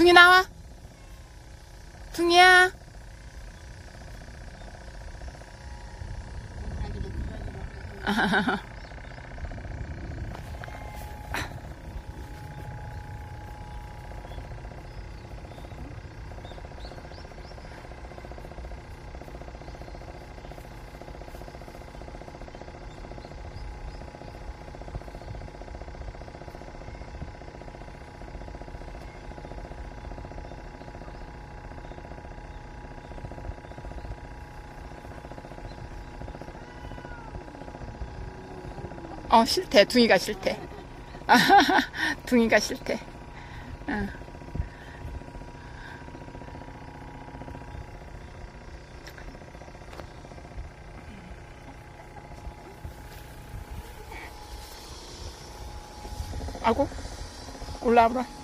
둥이 나와. 둥이야. 싫대. 둥이가 싫대. 둥이가 싫대. 응. 아이고, 올라와보라.